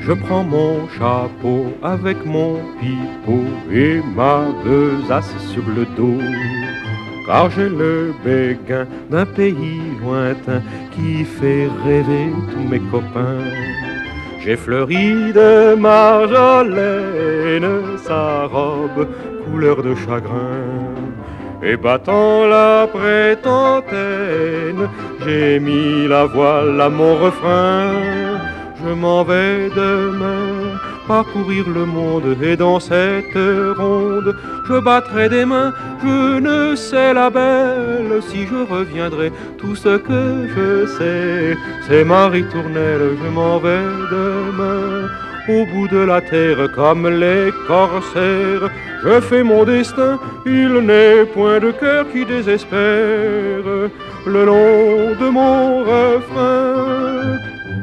Je prends mon chapeau avec mon pipeau et ma besace sur le dos, car j'ai le béguin d'un pays lointain qui fait rêver tous mes copains. J'ai fleuri de marjolaine sa robe couleur de chagrin, et battant la prétentaine, j'ai mis la voile à mon refrain. Je m'en vais demain parcourir le monde, et dans cette ronde je battrai des mains. Je ne sais, la belle, si je reviendrai. Tout ce que je sais, c'est ma ritournelle. Je m'en vais demain au bout de la terre comme les corsaires. Je fais mon destin, il n'est point de cœur qui désespère le long de mon refrain.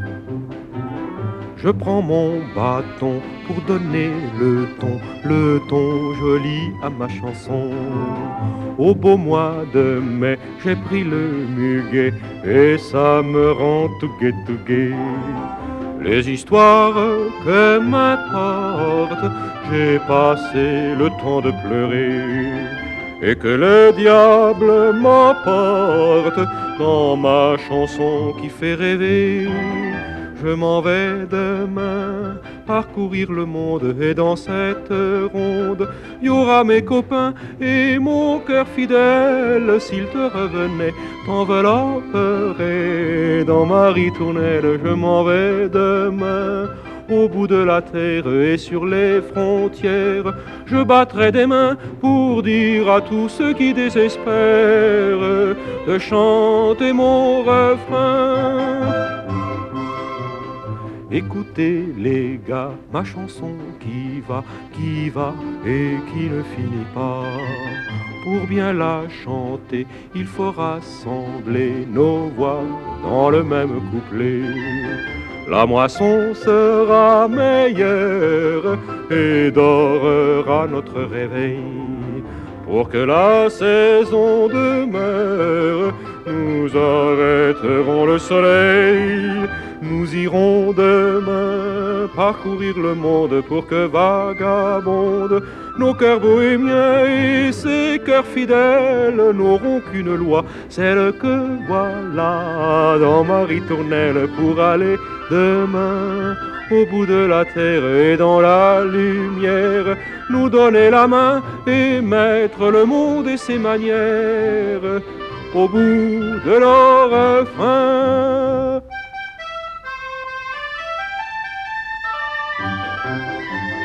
Je prends mon bâton pour donner le ton joli à ma chanson. Au beau mois de mai, j'ai pris le muguet et ça me rend tout gai. Les histoires que m'importe, j'ai passé le temps de pleurer, et que le diable m'emporte dans ma chanson qui fait rêver. Je m'en vais demain parcourir le monde, et dans cette ronde, il y aura mes copains et mon cœur fidèle. S'il te revenait, t'envelopperait dans ma ritournelle. Je m'en vais demain au bout de la terre et sur les frontières. Je battrai des mains pour dire à tous ceux qui désespèrent de chanter mon refrain. Écoutez les gars, ma chanson qui va et qui ne finit pas. Pour bien la chanter, il faut rassembler nos voix dans le même couplet. La moisson sera meilleure et dorera notre réveil. Pour que la saison demeure, nous arrêterons le soleil. Nous irons demain parcourir le monde pour que vagabondent nos cœurs bohémiens, et ces cœurs fidèles n'auront qu'une loi, celle que voilà dans ma ritournelle, pour aller demain au bout de la terre et dans la lumière, nous donner la main et mettre le monde et ses manières au bout de leur refrain.